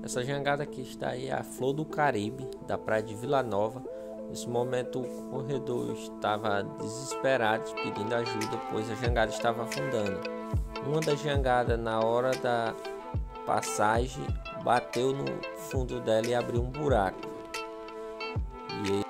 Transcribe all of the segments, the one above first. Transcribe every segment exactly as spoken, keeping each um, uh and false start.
Essa jangada que está aí é a Flor do Caribe, da praia de Vila Nova. Nesse momento o corredor estava desesperado, pedindo ajuda, pois a jangada estava afundando. Uma das jangadas, na hora da passagem, bateu no fundo dela e abriu um buraco. E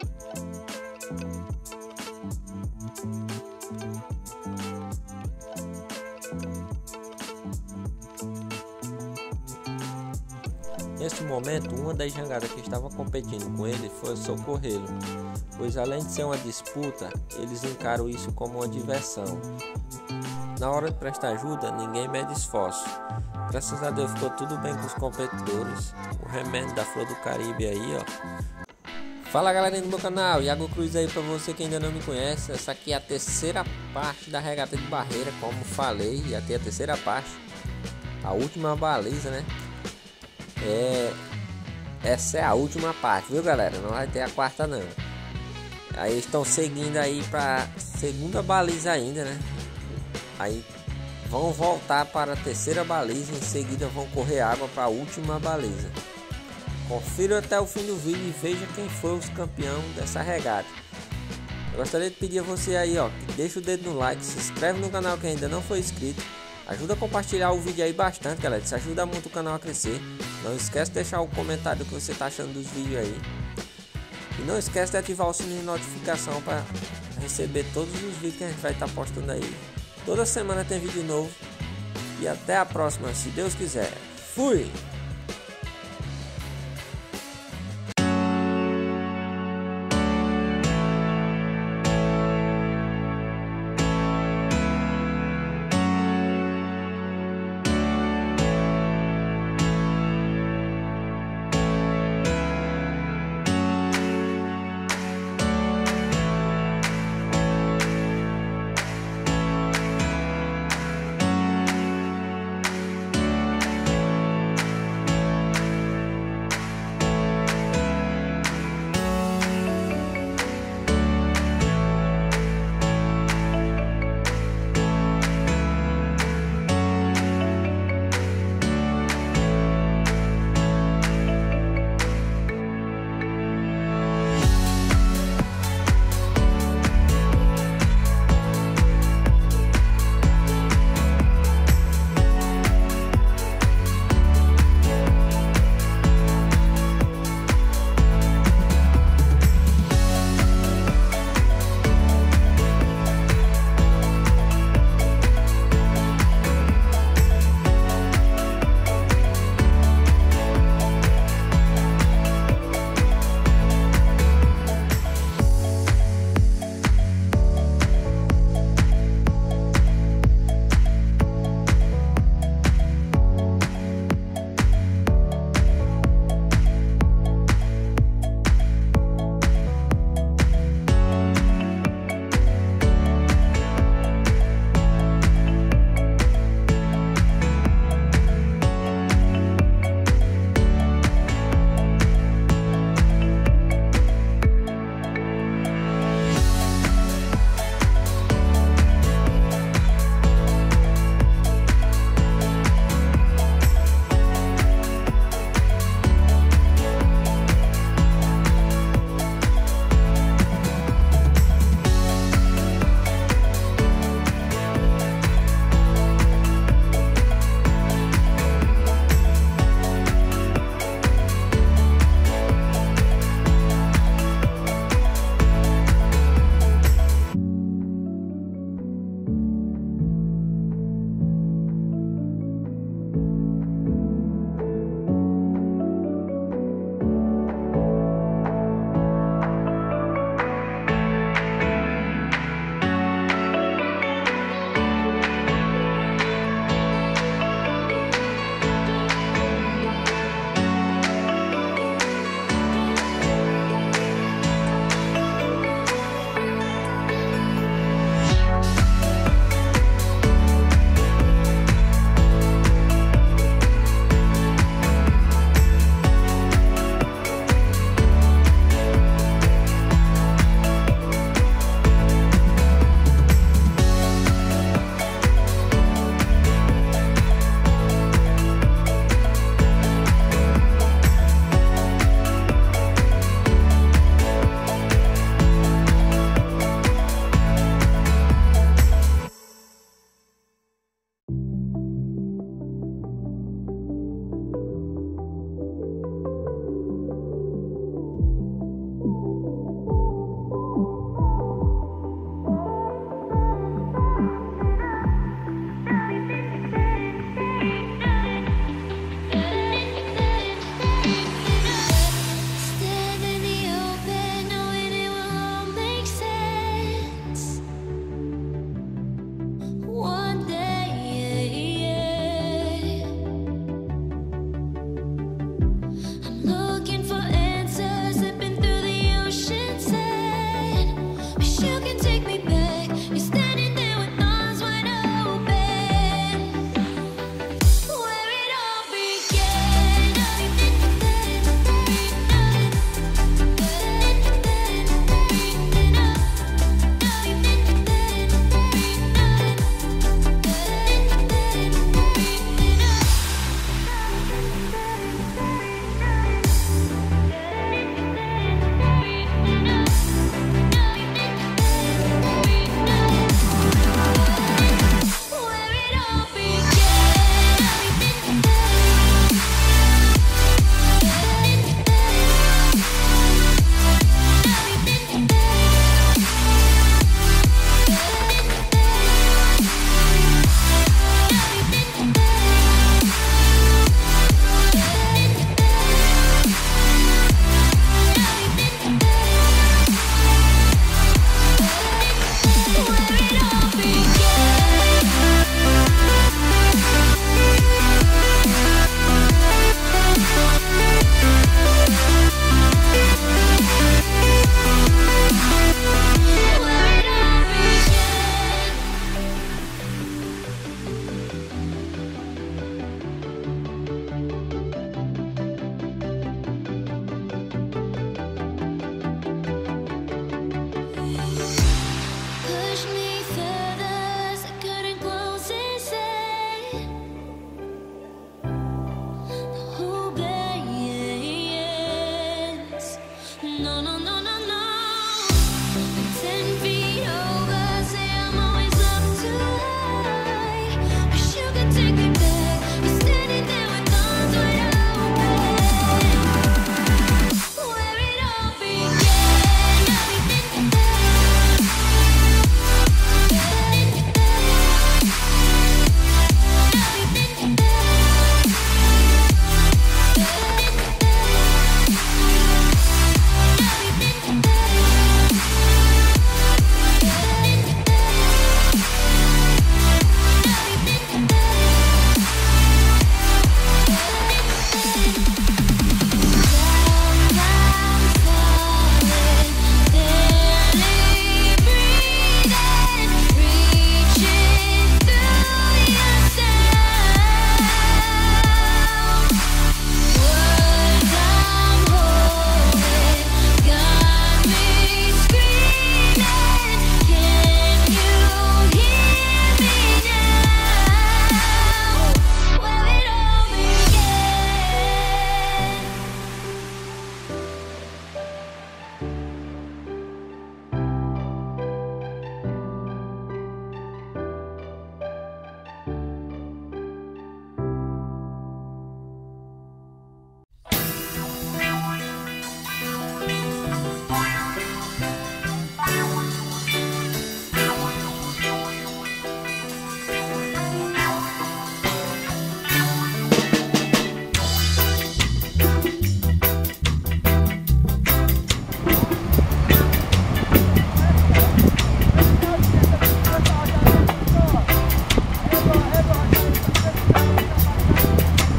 Nesse momento, uma das jangadas que estava competindo com ele foi socorrê-lo, pois além de ser uma disputa, eles encaram isso como uma diversão. Na hora de prestar ajuda, ninguém mede esforço. Graças a Deus ficou tudo bem com os competidores. O remédio da Flor do Caribe aí, ó. Fala galerinha do meu canal, Iago Cruz aí pra você que ainda não me conhece. Essa aqui é a terceira parte da regata de barreira, como falei, já tem a terceira parte. A última baliza, né? É, essa é a última parte, viu galera? Não vai ter a quarta não. Aí estão seguindo aí para segunda baliza ainda, né? Aí vão voltar para a terceira baliza, em seguida vão correr água para a última baliza. Confira até o fim do vídeo e veja quem foi os campeão dessa regata. Eu gostaria de pedir a você aí, ó, que deixa o dedo no like, se inscreve no canal que ainda não foi inscrito. Ajuda a compartilhar o vídeo aí bastante, galera. Isso ajuda muito o canal a crescer. Não esquece de deixar o comentário do que você está achando dos vídeos aí. E não esquece de ativar o sininho de notificação para receber todos os vídeos que a gente vai estar postando aí. Toda semana tem vídeo novo. E até a próxima, se Deus quiser. Fui!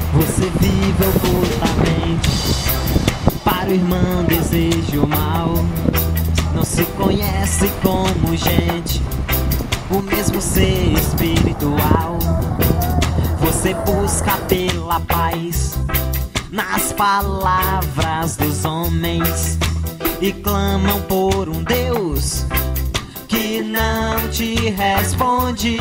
Você vive ocultamente, para o irmão deseja o mal. Não se conhece como gente, o mesmo ser espiritual. Você busca pela paz nas palavras dos homens e clamam por um Deus que não te responde.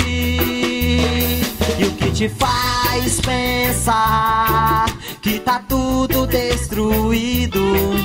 E o que te faz pensar que tá tudo destruído?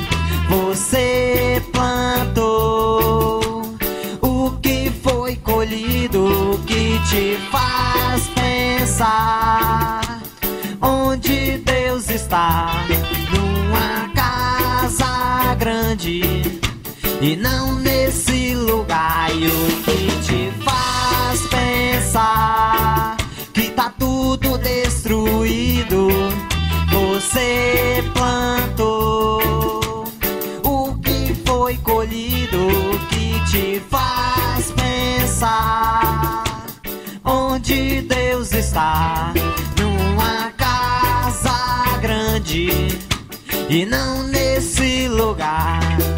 Você plantou o que foi colhido. O que te faz pensar onde Deus está? Numa casa grande e não nesse lugar. E o que te faz pensar que tá tudo destruído? Você plantou o que foi colhido. O que te faz pensar onde Deus está? Numa casa grande e não nesse lugar.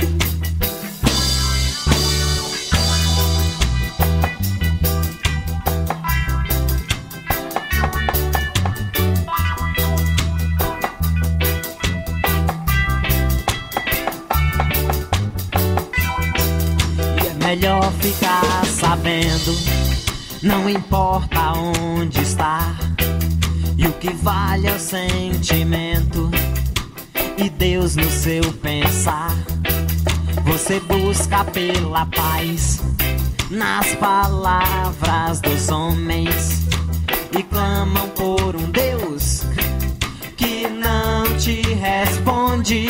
Melhor ficar sabendo, não importa onde está. E o que vale é o sentimento e Deus no seu pensar. Você busca pela paz nas palavras dos homens e clamam por um Deus que não te responde.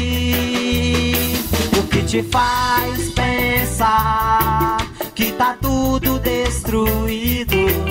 O que te faz pensar que tá tudo destruído?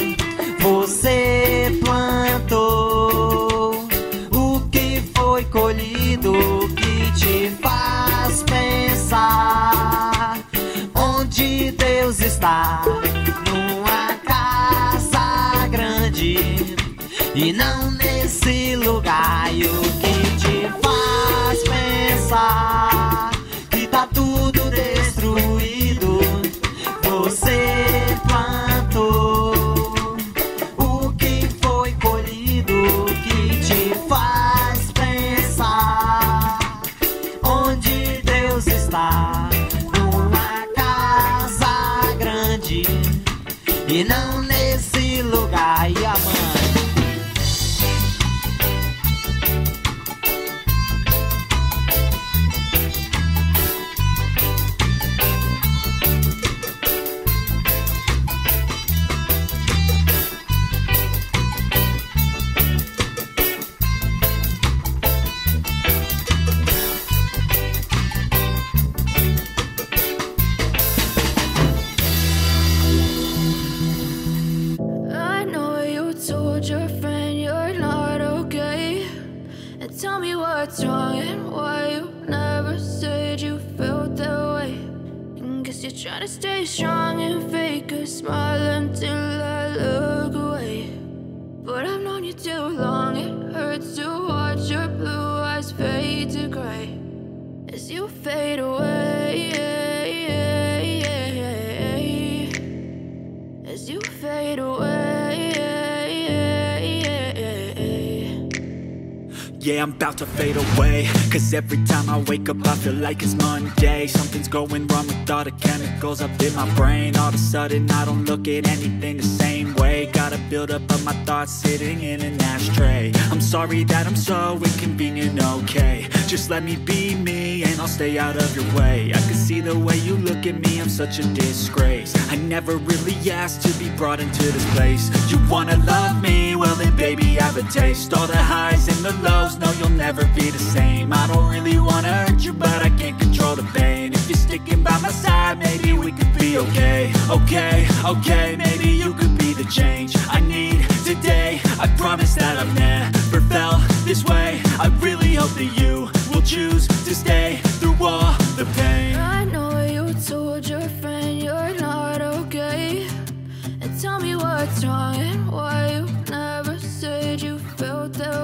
Você plantou o que foi colhido. O que te faz pensar onde Deus está? Numa casa grande e não nesse lugar. E o que te faz pensar que tá tudo destruído? Você plantou o que foi colhido. O que te faz pensar onde Deus está? Numa casa grande e não nesse lugar. E a mãe? What's wrong and why you never said you felt that way? And guess you're trying to stay strong and fake a smile until I look away. But I've known you too long, it hurts to watch your blue eyes fade to gray as you fade away, as you fade away. Yeah, I'm about to fade away, cause every time I wake up I feel like it's Monday. Something's going wrong with all the chemicals up in my brain. All of a sudden I don't look at anything the same way. Gotta build up of my thoughts sitting in an ashtray. I'm sorry that I'm so inconvenient, okay? Just let me be me and I'll stay out of your way. I can see the way you look at me, I'm such a disgrace. I never really asked to be brought into this place. You wanna love me? Well then baby have a taste. All the highs and the lows, no you'll never be the same. I don't really wanna hurt you but I can't control the pain. If you're sticking by my side maybe we could be okay. Okay, okay, maybe you could be the change I need today. I promise that I've never felt this way. I really hope that you will choose to stay through all the pain. I know you told your friend you're not okay, and tell me what's wrong and why you never said you felt that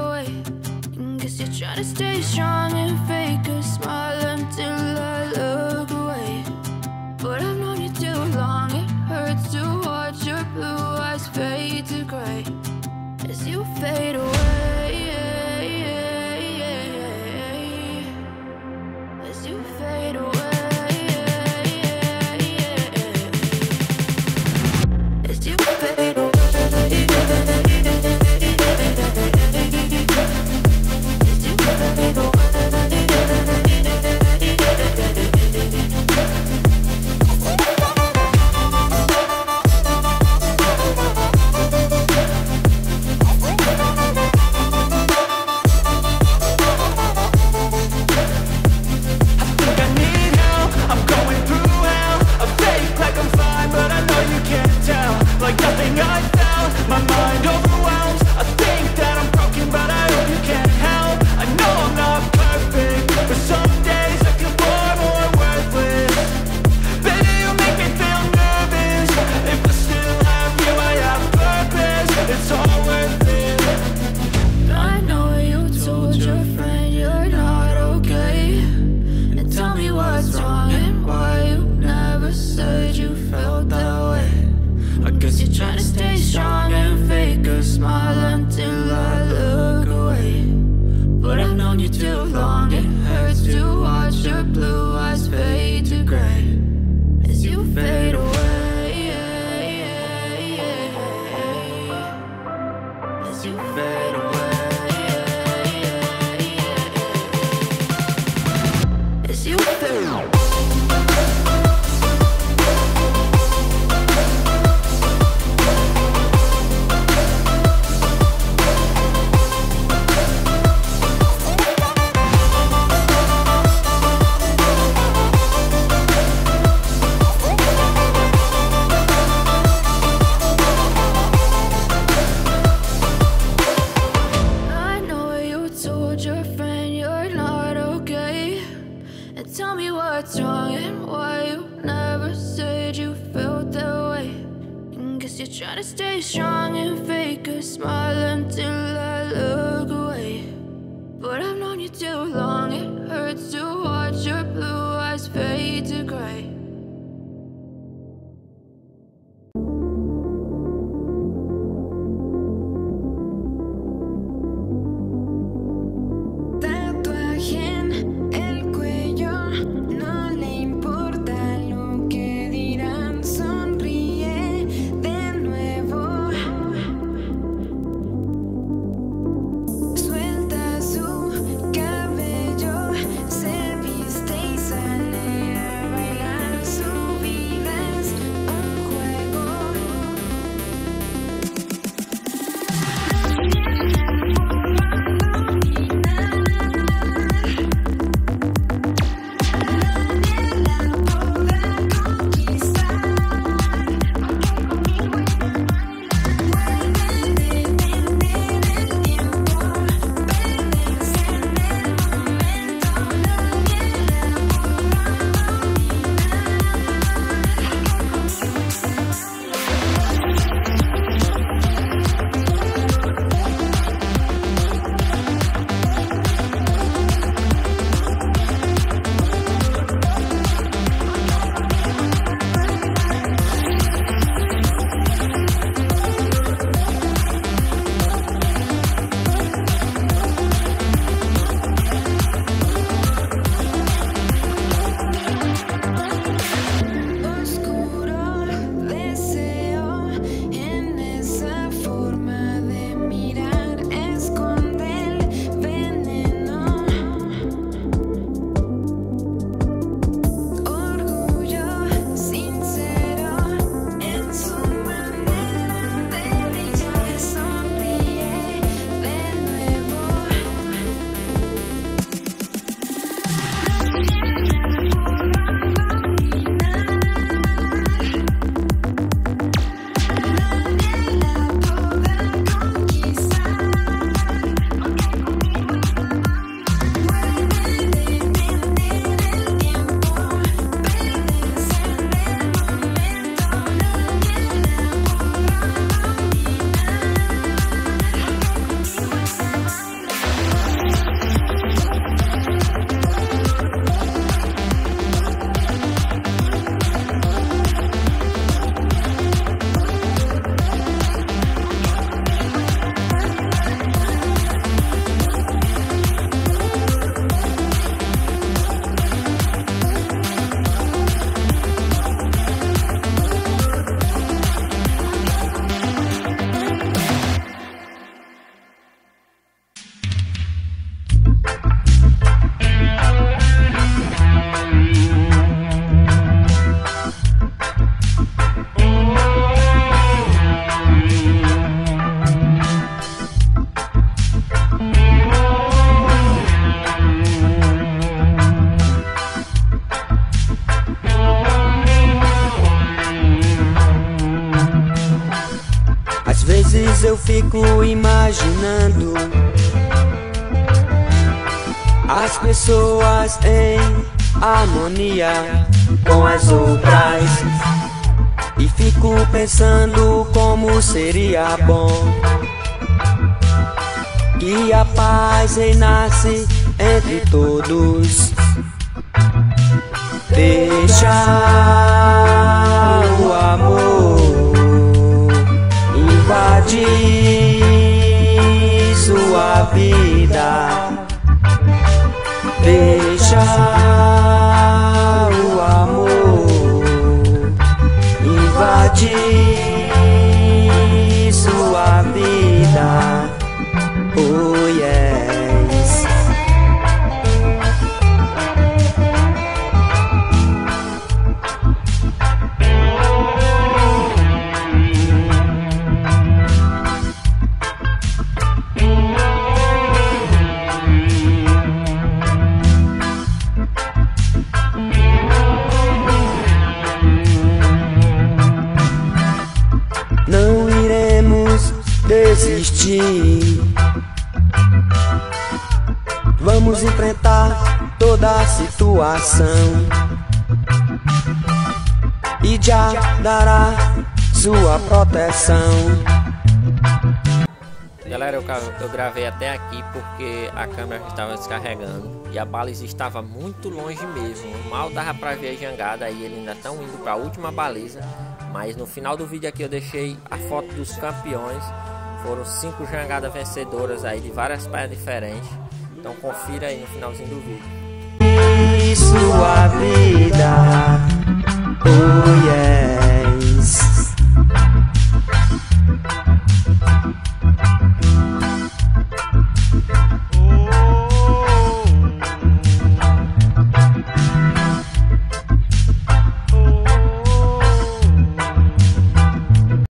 try to stay strong and fake a smile until I look away. But I've known you too long, it hurts to watch your blue eyes fade to gray as you fade away, as you fade away, as you fade away. Try to stay strong and fake a smile until I look away. But I've known you too long, it hurts to watch your blue eyes fade to gray. Suelta fico imaginando as pessoas em harmonia com as outras, e fico pensando como seria bom que a paz reinasse entre todos. Deixa o amor invadir sua vida. Deixa o amor invadir sua vida. Oh yes. Não iremos desistir. Vamos enfrentar toda a situação e já dará sua proteção. Galera, eu, eu gravei até aqui porque a câmera estava descarregando e a baliza estava muito longe mesmo. Mal dava pra ver a jangada, aí eles ainda estão indo para a última baliza. Mas no final do vídeo aqui eu deixei a foto dos campeões. Foram cinco jangadas vencedoras aí de várias praias diferentes. Então confira aí no finalzinho do vídeo. Sua